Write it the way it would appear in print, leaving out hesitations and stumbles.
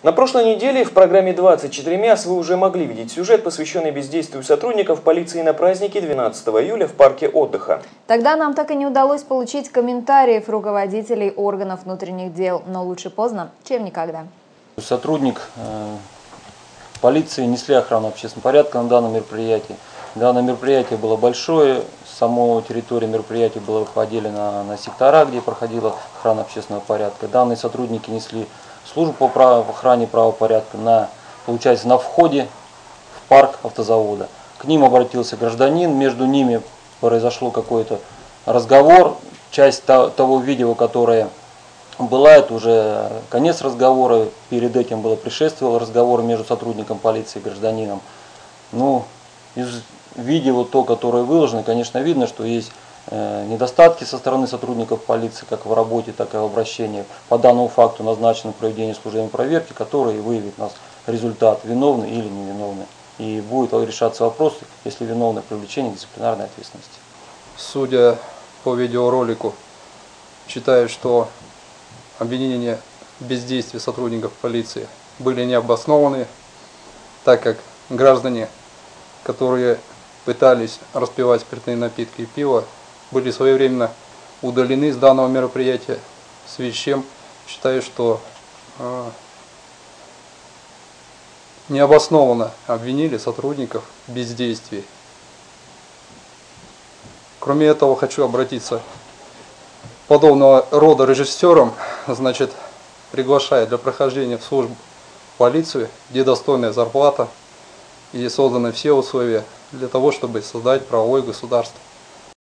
На прошлой неделе в программе «24 МИАС» вы уже могли видеть сюжет, посвященный бездействию сотрудников полиции на празднике 12 июля в парке отдыха. Тогда нам так и не удалось получить комментариев руководителей органов внутренних дел, но лучше поздно, чем никогда. Сотрудник полиции несли охрану общественного порядка на данном мероприятии. Данное мероприятие было большое, саму территорию мероприятия было поделено на сектора, где проходила охрана общественного порядка. Данные сотрудники несли службу по охране правопорядка получается, на входе в парк автозавода. К ним обратился гражданин, между ними произошел какой-то разговор. Часть того видео, которое была, это уже конец разговора. Перед этим предшествовал разговор между сотрудником полиции и гражданином. Из видео, которое выложено, конечно, видно, что есть недостатки со стороны сотрудников полиции, как в работе, так и в обращении. По данному факту назначено проведение служебной проверки, которая выявит нас результат, виновный или невиновный. И будет решаться вопрос, если виновный, привлечение к дисциплинарной ответственности. Судя по видеоролику, считаю, что обвинения в бездействии сотрудников полиции были необоснованы, так как граждане, которые пытались распивать спиртные напитки и пиво, были своевременно удалены с данного мероприятия, в связи с чем считаю, что необоснованно обвинили сотрудников в бездействии. Кроме этого, хочу обратиться к подобного рода режиссерам, приглашая для прохождения в службу полицию, где достойная зарплата и созданы все условия для того, чтобы создать правовое государство.